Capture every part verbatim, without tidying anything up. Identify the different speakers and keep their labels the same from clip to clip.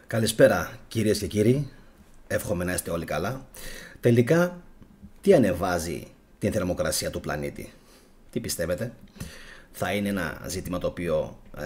Speaker 1: Καλησπέρα κυρίες και κύριοι, εύχομαι να είστε όλοι καλά. Τελικά, τι ανεβάζει την θερμοκρασία του πλανήτη? Τι πιστεύετε? Θα είναι ένα ζήτημα το οποίο ε,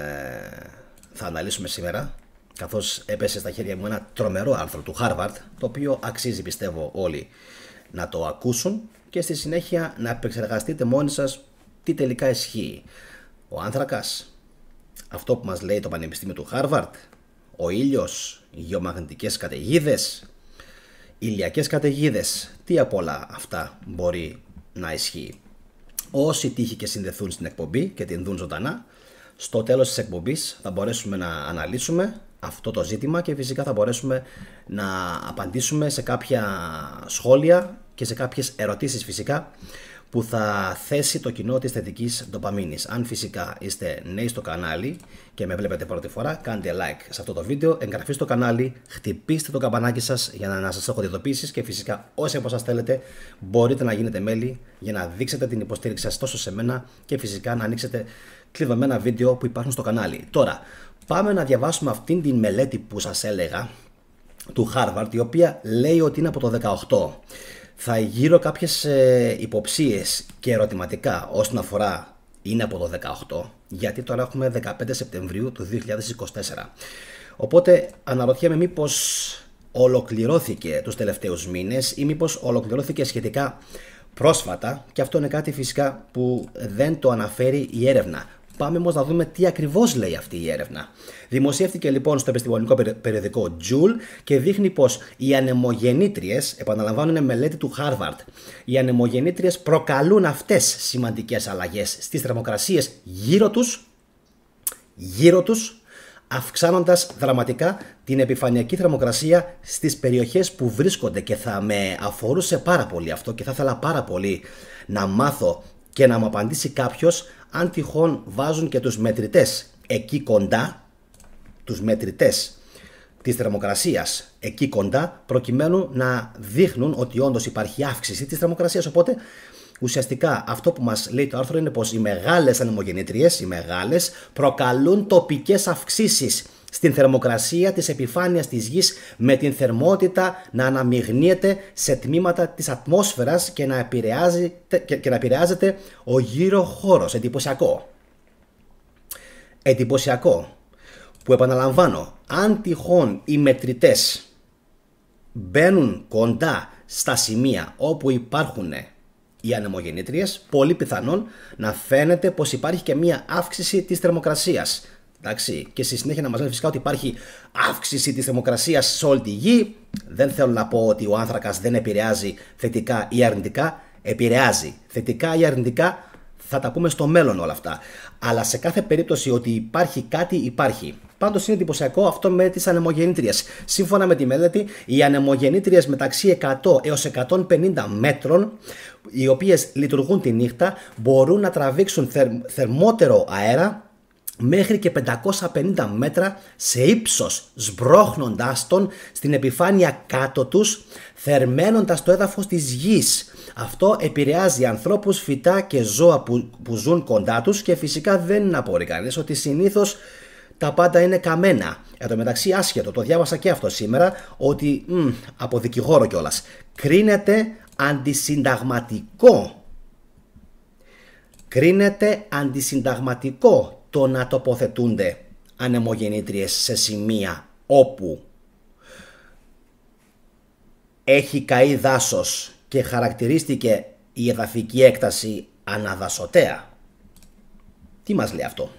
Speaker 1: θα αναλύσουμε σήμερα, καθώς έπεσε στα χέρια μου ένα τρομερό άρθρο του Harvard, το οποίο αξίζει, πιστεύω, όλοι να το ακούσουν και στη συνέχεια να επεξεργαστείτε μόνοι σας τι τελικά ισχύει. Ο άνθρακας, αυτό που μας λέει το Πανεπιστήμιο του Harvard, ο ήλιος, οι γεωμαγνητικές καταιγίδες, ηλιακές καταιγίδες, τι από όλα αυτά μπορεί να ισχύει? Όσοι τύχει και συνδεθούν στην εκπομπή και την δουν ζωντανά, στο τέλος της εκπομπής θα μπορέσουμε να αναλύσουμε αυτό το ζήτημα και φυσικά θα μπορέσουμε να απαντήσουμε σε κάποια σχόλια και σε κάποιες ερωτήσεις φυσικά που θα θέσει το κοινό της θετικής ντοπαμίνης. Αν φυσικά είστε νέοι στο κανάλι και με βλέπετε πρώτη φορά, κάντε like σε αυτό το βίντεο, εγγραφή στο κανάλι, χτυπήστε το καμπανάκι σας για να σας έχω ειδοποιήσεις και φυσικά όσοι από σας θέλετε μπορείτε να γίνετε μέλη για να δείξετε την υποστήριξη σας τόσο σε μένα και φυσικά να ανοίξετε κλειδωμένα βίντεο που υπάρχουν στο κανάλι. Τώρα, πάμε να διαβάσουμε αυτήν την μελέτη που σας έλεγα του Harvard, η οποία λέει ότι είναι από το δεκαοκτώ. Θα γύρω κάποιες ε, υποψίες και ερωτηματικά όσον αφορά είναι από το δεκαοκτώ, γιατί τώρα έχουμε δεκαπέντε Σεπτεμβρίου του δύο χιλιάδες είκοσι τέσσερα. Οπότε αναρωτιέμαι μήπως ολοκληρώθηκε τους τελευταίους μήνες ή μήπως ολοκληρώθηκε σχετικά πρόσφατα, και αυτό είναι κάτι φυσικά που δεν το αναφέρει η έρευνα. Πάμε όμως να δούμε τι ακριβώς λέει αυτή η έρευνα. Δημοσιεύτηκε λοιπόν στο επιστημονικό περιοδικό Joule και δείχνει πως οι ανεμογεννήτριες, επαναλαμβάνω είναι μελέτη του Harvard, οι ανεμογεννήτριες προκαλούν αυτές σημαντικές αλλαγές στις θερμοκρασίες γύρω τους, γύρω τους, αυξάνοντας δραματικά την επιφανειακή θερμοκρασία στις περιοχές που βρίσκονται, και θα με αφορούσε πάρα πολύ αυτό και θα ήθελα πάρα πολύ να μάθω και να μου απαντήσει κάποιος αν τυχόν βάζουν και τους μετρητές εκεί κοντά, τους μετρητές της θερμοκρασίας εκεί κοντά, προκειμένου να δείχνουν ότι όντως υπάρχει αύξηση της θερμοκρασίας. Οπότε ουσιαστικά αυτό που μας λέει το άρθρο είναι πως οι μεγάλες ανεμογεννήτριες, οι μεγάλες, προκαλούν τοπικές αυξήσεις στην θερμοκρασία της επιφάνειας της γης, με την θερμότητα να αναμειγνύεται σε τμήματα της ατμόσφαιρας και να επηρεάζεται, και, και να επηρεάζεται ο γύρω χώρος. Εντυπωσιακό. Εντυπωσιακό. Που επαναλαμβάνω, αν τυχόν οι μετρητές μπαίνουν κοντά στα σημεία όπου υπάρχουν οι ανεμογεννήτριες, πολύ πιθανόν να φαίνεται πως υπάρχει και μία αύξηση της θερμοκρασίας. Εντάξει, και στη συνέχεια να μας λένε φυσικά ότι υπάρχει αύξηση της θερμοκρασίας σε όλη τη γη. Δεν θέλω να πω ότι ο άνθρακας δεν επηρεάζει θετικά ή αρνητικά. Επηρεάζει θετικά ή αρνητικά, θα τα πούμε στο μέλλον όλα αυτά. Αλλά σε κάθε περίπτωση ότι υπάρχει κάτι, υπάρχει. Πάντως είναι εντυπωσιακό αυτό με τις ανεμογεννήτριες. Σύμφωνα με τη μελέτη, οι ανεμογεννήτριες μεταξύ εκατό έως εκατόν πενήντα μέτρων, οι οποίες λειτουργούν τη νύχτα, μπορούν να τραβήξουν θερ, θερμότερο αέρα μέχρι και πεντακόσια πενήντα μέτρα σε ύψος, σμπρώχνοντας τον στην επιφάνεια κάτω τους, θερμαίνοντας το έδαφος της γης. Αυτό επηρεάζει ανθρώπους, φυτά και ζώα που, που ζουν κοντά τους, και φυσικά δεν είναι απορεί κανείς ότι συνήθως τα πάντα είναι καμένα. Εν τω μεταξύ, άσχετο, το διάβασα και αυτό σήμερα, ότι μ, από δικηγόρο κιόλας, κρίνεται αντισυνταγματικό. Κρίνεται αντισυνταγματικό το να τοποθετούνται ανεμογεννήτριες σε σημεία όπου έχει καεί δάσος και χαρακτηρίστηκε η εδαφική έκταση αναδασωτέα. Τι μας λέει αυτό?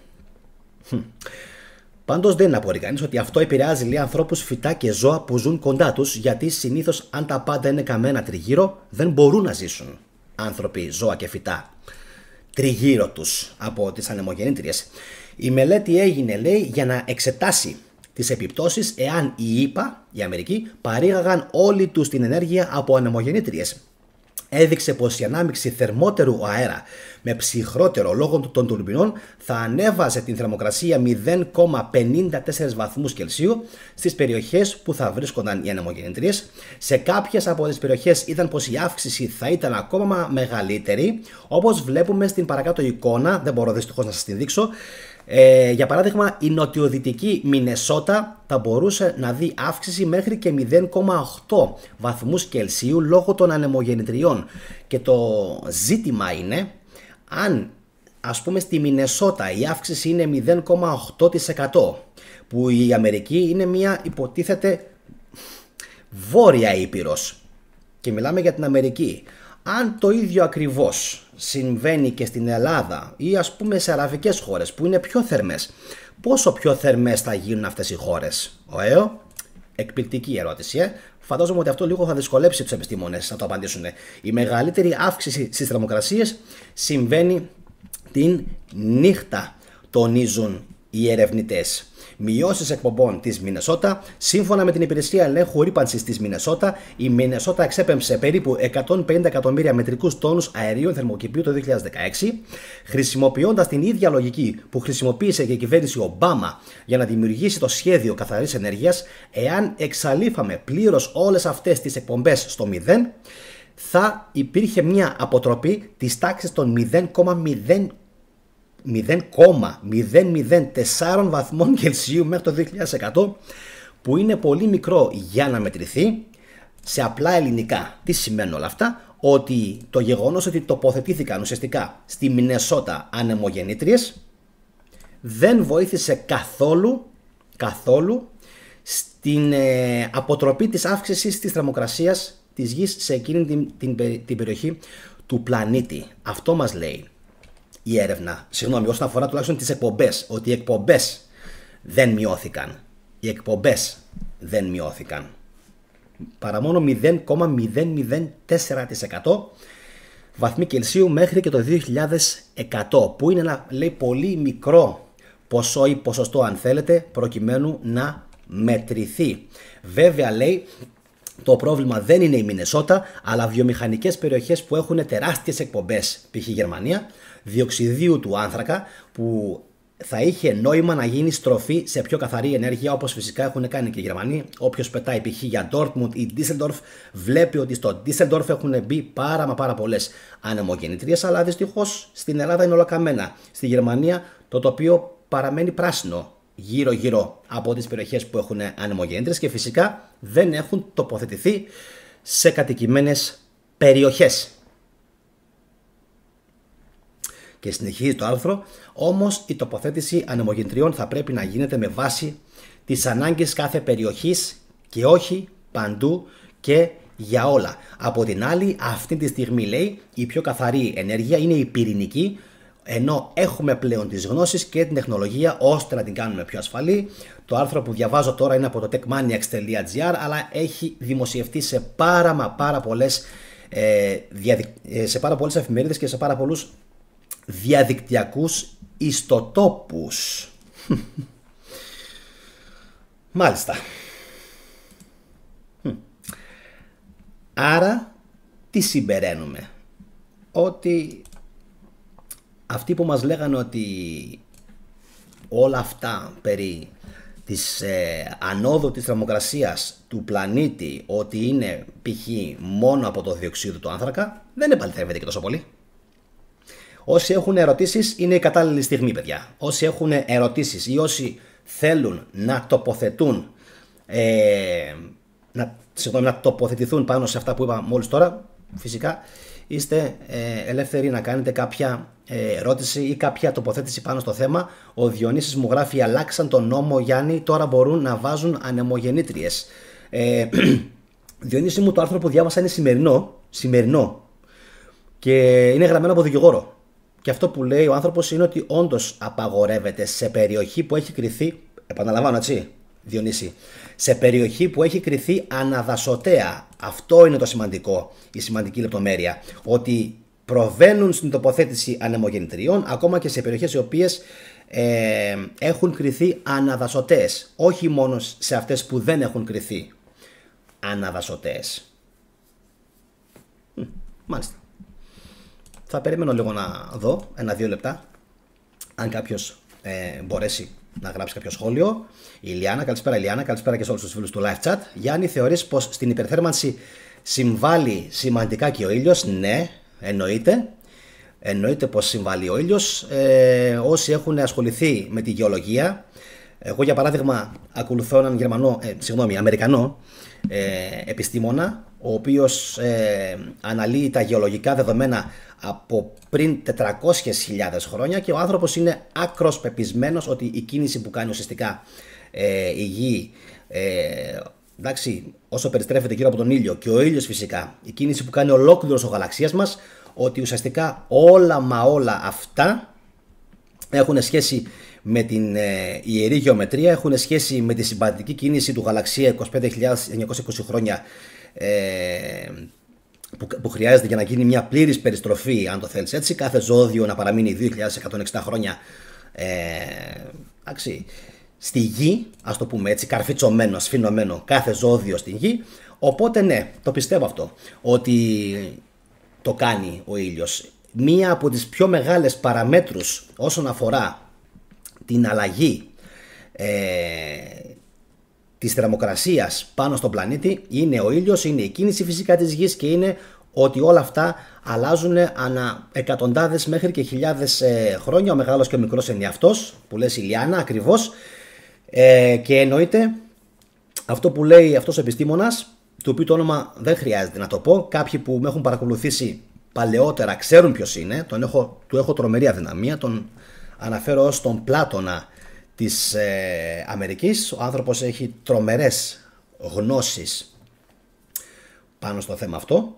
Speaker 1: Πάντως δεν είναι απορεί κανείς ότι αυτό επηρεάζει, λέει, ανθρώπους, φυτά και ζώα που ζουν κοντά τους, γιατί συνήθως αν τα πάντα είναι καμένα τριγύρω δεν μπορούν να ζήσουν άνθρωποι, ζώα και φυτά τριγύρω τους από τις ανεμογεννήτριες. Η μελέτη έγινε, λέει, για να εξετάσει τις επιπτώσεις εάν οι ΗΠΑ, η Αμερική, παρήγαγαν όλη τους την ενέργεια από ανεμογεννήτριες. Έδειξε πως η ανάμειξη θερμότερου αέρα με ψυχρότερο λόγω των τουρμπινών θα ανέβαζε την θερμοκρασία μηδέν κόμμα πενήντα τέσσερα βαθμούς Κελσίου στις περιοχές που θα βρίσκονταν οι ανεμογεννήτριες. Σε κάποιες από τις περιοχές είδαν πως η αύξηση θα ήταν ακόμα μεγαλύτερη, όπως βλέπουμε στην παρακάτω εικόνα, δεν μπορώ δυστυχώς να σας την δείξω. Ε, για παράδειγμα, η νοτιοδυτική Μινεσότα θα μπορούσε να δει αύξηση μέχρι και μηδέν κόμμα οκτώ βαθμούς Κελσίου λόγω των ανεμογεννητριών. Και το ζήτημα είναι αν, ας πούμε, στη Μινεσότα η αύξηση είναι μηδέν κόμμα οκτώ τοις εκατό, που η Αμερική είναι μια υποτίθεται βόρεια ήπειρος και μιλάμε για την Αμερική. Αν το ίδιο ακριβώς συμβαίνει και στην Ελλάδα ή ας πούμε σε αραβικές χώρες που είναι πιο θερμές, πόσο πιο θερμές θα γίνουν αυτές οι χώρες? Ωραίο, εκπληκτική ερώτηση. Ε? Φαντάζομαι ότι αυτό λίγο θα δυσκολέψει τους επιστήμονες να το απαντήσουν. Η μεγαλύτερη αύξηση στις θερμοκρασίες συμβαίνει την νύχτα, τονίζουν οι ερευνητές. Μειώσεις εκπομπών της Μινεσότα. Σύμφωνα με την Υπηρεσία Ελέγχου Ρύπανσης της Μινεσότα, η Μινεσότα εξέπεμψε περίπου εκατόν πενήντα εκατομμύρια μετρικούς τόνους αερίων θερμοκηπίου το δύο χιλιάδες δεκαέξι, χρησιμοποιώντας την ίδια λογική που χρησιμοποίησε και η κυβέρνηση Ομπάμα για να δημιουργήσει το σχέδιο καθαρής ενέργειας. Εάν εξαλείφαμε πλήρως όλες αυτές τις εκπομπές στο μηδέν, θα υπήρχε μια αποτροπή της τάξης των μηδέν κόμμα μηδέν μηδέν τέσσερα βαθμών Κελσίου μέχρι το δύο χιλιάδες εκατό, που είναι πολύ μικρό για να μετρηθεί. Σε απλά ελληνικά, τι σημαίνουν όλα αυτά? Ότι το γεγονός ότι τοποθετήθηκαν ουσιαστικά στη Μινεσότα ανεμογεννήτριες δεν βοήθησε καθόλου, καθόλου στην ε, αποτροπή της αύξησης της θερμοκρασίας της γης σε εκείνη την, την, την περιοχή του πλανήτη. Αυτό μας λέει η έρευνα, συγγνώμη, όσον αφορά τουλάχιστον τις εκπομπές, ότι οι εκπομπές δεν μειώθηκαν. Οι εκπομπές δεν μειώθηκαν. Παρά μόνο μηδέν κόμμα μηδέν μηδέν τέσσερα τοις εκατό βαθμοί Κελσίου μέχρι και το δύο χιλιάδες εκατό, που είναι ένα, λέει, πολύ μικρό ποσό ή ποσοστό, αν θέλετε, προκειμένου να μετρηθεί. Βέβαια, λέει, το πρόβλημα δεν είναι η Μινεσότα, αλλά βιομηχανικές περιοχές που έχουν τεράστιες εκπομπές, π.χ. Γερμανία, διοξιδίου του άνθρακα, που θα είχε νόημα να γίνει στροφή σε πιο καθαρή ενέργεια, όπως φυσικά έχουν κάνει και οι Γερμανοί. Όποιος πετάει π.χ. για Dortmund ή Düsseldorf βλέπει ότι στο Düsseldorf έχουν μπει πάρα μα πάρα πολλές ανεμογεννητρίες, αλλά δυστυχώς στην Ελλάδα είναι όλα καμένα. Στη Γερμανία το τοπίο παραμένει πράσινο γύρω γύρω από τις περιοχές που έχουν ανεμογεννήτρες και φυσικά δεν έχουν τοποθετηθεί σε κατοικημένες περιοχές. Και συνεχίζει το άρθρο, όμως η τοποθέτηση ανεμογεννητριών θα πρέπει να γίνεται με βάση τις ανάγκες κάθε περιοχής και όχι παντού και για όλα. Από την άλλη, αυτή τη στιγμή, λέει, η πιο καθαρή ενέργεια είναι η πυρηνική, ενώ έχουμε πλέον τις γνώσεις και την τεχνολογία ώστε να την κάνουμε πιο ασφαλή. Το άρθρο που διαβάζω τώρα είναι από το techmaniacs τελεία gr, αλλά έχει δημοσιευτεί σε πάρα μα πάρα πολλές, ε, διαδικ... σε πάρα πολλές εφημερίδες και σε πάρα πολλούς διαδικτυακούς ιστοτόπους. Μάλιστα. Άρα τι συμπεραίνουμε? Ότι αυτοί που μας λέγανε ότι όλα αυτά περί της ε, ανόδου της θερμοκρασίας του πλανήτη, ότι είναι π.χ. μόνο από το διοξείδιο του άνθρακα, δεν επαληθεύεται και τόσο πολύ. Όσοι έχουν ερωτήσεις, είναι η κατάλληλη στιγμή, παιδιά. Όσοι έχουν ερωτήσεις ή όσοι θέλουν να τοποθετούν ε, να, συγγνώμη, να τοποθετηθούν πάνω σε αυτά που είπα μόλις τώρα, φυσικά είστε ε, ελεύθεροι να κάνετε κάποια ε, ερώτηση ή κάποια τοποθέτηση πάνω στο θέμα. Ο Διονύσης μου γράφει: αλλάξαν τον νόμο, Γιάννη, τώρα μπορούν να βάζουν ανεμογεννήτριες. Ε, Διονύση μου, το άρθρο που διάβασα είναι σημερινό, σημερινό και είναι γραμμένο από δικηγόρο. Και αυτό που λέει ο άνθρωπος είναι ότι όντως απαγορεύεται σε περιοχή που έχει κριθεί, επαναλαμβάνω, έτσι, Διονύση, σε περιοχή που έχει κριθεί αναδασωτέα. Αυτό είναι το σημαντικό, η σημαντική λεπτομέρεια. Ότι προβαίνουν στην τοποθέτηση ανεμογεννητριών ακόμα και σε περιοχές οι οποίες ε, έχουν κριθεί αναδασωτές. Όχι μόνο σε αυτές που δεν έχουν κριθεί αναδασωτές. Μάλιστα. Θα περιμένω λίγο να δω, ένα-δύο λεπτά, αν κάποιος ε, μπορέσει να γράψει κάποιο σχόλιο. Η Ηλιάνα, καλησπέρα Ηλιάνα, καλησπέρα και σε όλους τους φίλους του live chat. Γιάννη, θεωρείς πως στην υπερθέρμανση συμβάλλει σημαντικά και ο ήλιος? Ναι, εννοείται. εννοείται πως συμβάλλει ο ήλιος. Ε, όσοι έχουν ασχοληθεί με τη γεωλογία, εγώ για παράδειγμα ακολουθώ έναν Γερμανό, ε, συγγνώμη, Αμερικανό ε, επιστήμονα, ο οποίος ε, αναλύει τα γεωλογικά δεδομένα από πριν τετρακόσιες χιλιάδες χρόνια, και ο άνθρωπος είναι άκρος πεπισμένος ότι η κίνηση που κάνει ουσιαστικά ε, η γη, ε, εντάξει, όσο περιστρέφεται γύρω από τον ήλιο, και ο ήλιος φυσικά, η κίνηση που κάνει ολόκληρος ο γαλαξίας μας, ότι ουσιαστικά όλα μα όλα αυτά έχουν σχέση με την ε, ιερή γεωμετρία, έχουν σχέση με τη συμπαντική κίνηση του γαλαξία είκοσι πέντε χιλιάδες εννιακόσια είκοσι χρόνια ε, που, που χρειάζεται για να γίνει μια πλήρης περιστροφή, αν το θέλεις έτσι, κάθε ζώδιο να παραμείνει δύο χιλιάδες εκατόν εξήντα χρόνια ε, άξι, στη γη, ας το πούμε έτσι, καρφιτσωμένο, σφινωμένο κάθε ζώδιο στη γη. Οπότε ναι, το πιστεύω αυτό, ότι το κάνει ο ήλιος. Μία από τις πιο μεγάλες παραμέτρους όσον αφορά την αλλαγή ε, της θερμοκρασίας πάνω στον πλανήτη είναι ο ήλιος, είναι η κίνηση φυσικά της γης, και είναι ότι όλα αυτά αλλάζουν ανά εκατοντάδες μέχρι και χιλιάδες ε, χρόνια. Ο μεγάλος και ο μικρός ενιαυτός που λες Ηλιάνα ακριβώς, ε, και εννοείται αυτό που λέει αυτός ο επιστήμονας, του οποίου το όνομα δεν χρειάζεται να το πω, κάποιοι που με έχουν παρακολουθήσει παλαιότερα ξέρουν ποιος είναι, τον έχω, του έχω τρομερή αδυναμία, τον αναφέρω ως τον Πλάτωνα της ε, Αμερικής. Ο άνθρωπος έχει τρομερές γνώσεις πάνω στο θέμα αυτό,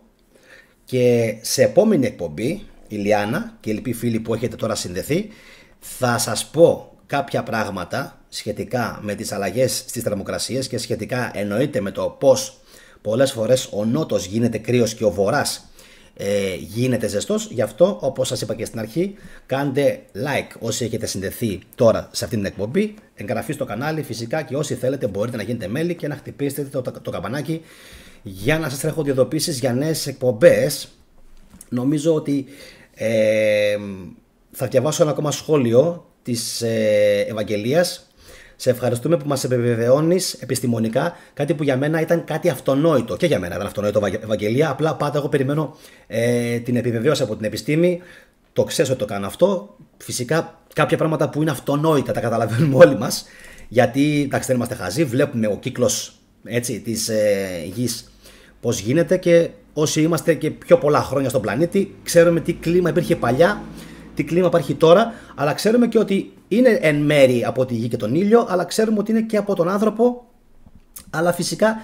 Speaker 1: και σε επόμενη εκπομπή, Ηλιάνα και οι λοιποί φίλοι που έχετε τώρα συνδεθεί, θα σας πω κάποια πράγματα σχετικά με τις αλλαγές στις θερμοκρασίες, και σχετικά εννοείται με το πως πολλές φορές ο νότος γίνεται κρύος και ο βορράς ε, γίνεται ζεστός. Γι' αυτό, όπως σας είπα και στην αρχή, κάντε like όσοι έχετε συνδεθεί τώρα σε αυτήν την εκπομπή, εγγραφή στο κανάλι φυσικά, και όσοι θέλετε μπορείτε να γίνετε μέλη και να χτυπήσετε το, το, το καμπανάκι για να σας τρέχονται ειδοποιήσεις για νέες εκπομπές. Νομίζω ότι ε, θα διαβάσω ένα ακόμα σχόλιο της ε, Ευαγγελίας. Σε ευχαριστούμε που μας επιβεβαιώνεις επιστημονικά κάτι που για μένα ήταν κάτι αυτονόητο. Και για μένα ήταν αυτονόητο, Ευαγγελία. Απλά πάντα εγώ περιμένω ε, την επιβεβαίωση από την επιστήμη. Το ξέρεις ότι το κάνω αυτό. Φυσικά κάποια πράγματα που είναι αυτονόητα τα καταλαβαίνουμε όλοι μας. Γιατί εντάξει, δεν είμαστε χαζοί. Βλέπουμε ο κύκλος έτσι, της ε, γης πώς γίνεται, και όσοι είμαστε και πιο πολλά χρόνια στον πλανήτη ξέρουμε τι κλίμα υπήρχε παλιά, τι κλίμα υπάρχει τώρα, αλλά ξέρουμε και ότι είναι εν μέρη από τη γη και τον ήλιο, αλλά ξέρουμε ότι είναι και από τον άνθρωπο. Αλλά φυσικά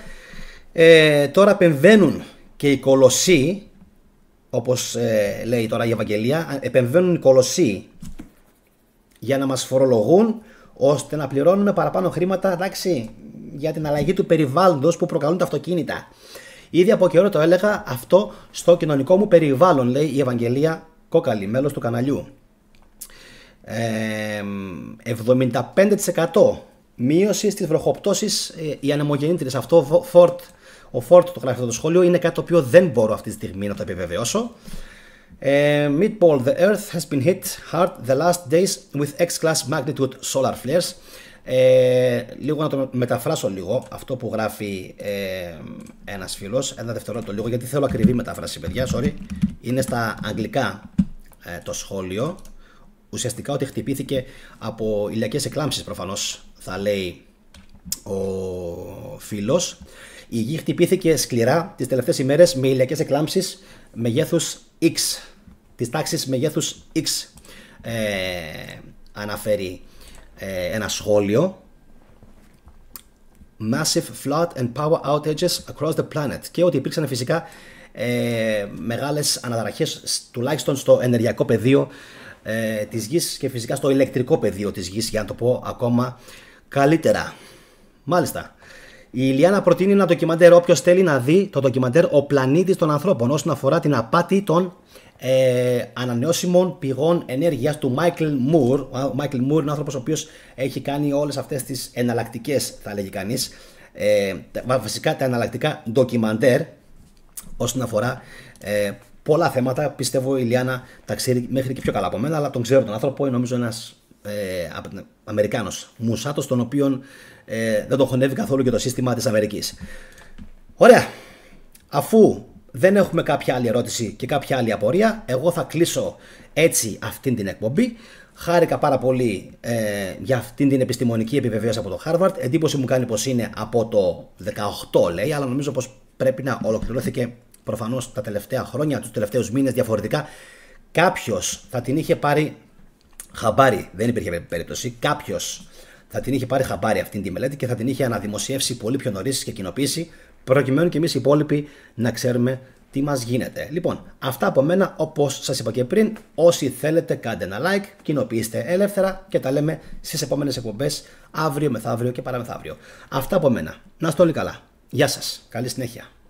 Speaker 1: ε, τώρα επεμβαίνουν και οι κολοσσοί, όπως ε, λέει τώρα η Ευαγγελία, επεμβαίνουν οι κολοσσοί για να μας φορολογούν, ώστε να πληρώνουμε παραπάνω χρήματα, εντάξει, για την αλλαγή του περιβάλλοντος που προκαλούν τα αυτοκίνητα. Ήδη από καιρό το έλεγα αυτό στο κοινωνικό μου περιβάλλον, λέει η Ευαγγελία Κόκαλη, μέλος του καναλιού. Ε, εβδομήντα πέντε τοις εκατό μείωση στις βροχοπτώσεις, ε, οι ανεμογεννήτριες. Αυτό Ford, ο Ford το γράφει αυτό το σχόλιο, είναι κάτι το οποίο δεν μπορώ αυτή τη στιγμή να το επιβεβαιώσω. Ε, Midpole, the Earth has been hit hard the last days with X-class magnitude solar flares. Ε, λίγο να το μεταφράσω λίγο αυτό που γράφει ε, ένας φίλος, ένα δευτερόλεπτο λίγο, γιατί θέλω ακριβή μετάφραση, παιδιά, sorry. Είναι στα αγγλικά ε, το σχόλιο. Ουσιαστικά ότι χτυπήθηκε από ηλιακές εκλάμψεις, προφανώς θα λέει ο φίλος. Η γη χτυπήθηκε σκληρά τις τελευταίες ημέρες με ηλιακές εκλάμψεις μεγέθους X, της τάξης μεγέθους X, ε, αναφέρει ένα σχόλιο. Massive flood and power outages across the planet, και ότι υπήρξαν φυσικά ε, μεγάλες αναταραχές τουλάχιστον στο ενεργειακό πεδίο ε, της γης, και φυσικά στο ηλεκτρικό πεδίο της γης, για να το πω ακόμα καλύτερα. Μάλιστα, η Ηλιάνα προτείνει ένα ντοκιμαντέρ, όποιος θέλει να δει το ντοκιμαντέρ «Ο πλανήτης των ανθρώπων», όσον αφορά την απάτη των Ε, ανανεώσιμων πηγών ενέργειας του Michael Moore. Ο Michael Moore είναι ο άνθρωπος ο οποίος έχει κάνει όλες αυτές τις εναλλακτικές, θα λέγει κανείς, ε, βασικά τα εναλλακτικά ντοκιμαντέρ όσον αφορά ε, πολλά θέματα. Πιστεύω η Ηλιάνα τα ξέρει μέχρι και πιο καλά από μένα, αλλά τον ξέρω τον άνθρωπο, είναι νομίζω ένας ε, Αμερικάνος μουσάτος, τον οποίον ε, δεν τον χωνεύει καθόλου και το σύστημα της Αμερικής. Ωραία, αφού δεν έχουμε κάποια άλλη ερώτηση και κάποια άλλη απορία, εγώ θα κλείσω έτσι αυτήν την εκπομπή. Χάρηκα πάρα πολύ ε, για αυτήν την επιστημονική επιβεβαίωση από το Harvard. Εντύπωση μου κάνει πως είναι από το δεκαοκτώ, λέει, αλλά νομίζω πως πρέπει να ολοκληρώθηκε προφανώς τα τελευταία χρόνια, τους τελευταίους μήνες διαφορετικά. Κάποιος θα την είχε πάρει χαμπάρι, δεν υπήρχε περίπτωση, κάποιος θα την είχε πάρει χαμπάρι αυτήν τη μελέτη και θα την είχε αναδημοσιεύσει πολύ πιο νωρίς και κοινοποιήσει, προκειμένου και εμείς οι υπόλοιποι να ξέρουμε τι μας γίνεται. Λοιπόν, αυτά από μένα, όπως σας είπα και πριν. Όσοι θέλετε, κάντε ένα like, κοινοποιήστε ελεύθερα και τα λέμε στις επόμενες εκπομπές αύριο, μεθαύριο και παραμεθαύριο. Αυτά από μένα. Να είστε όλοι καλά. Γεια σας. Καλή συνέχεια.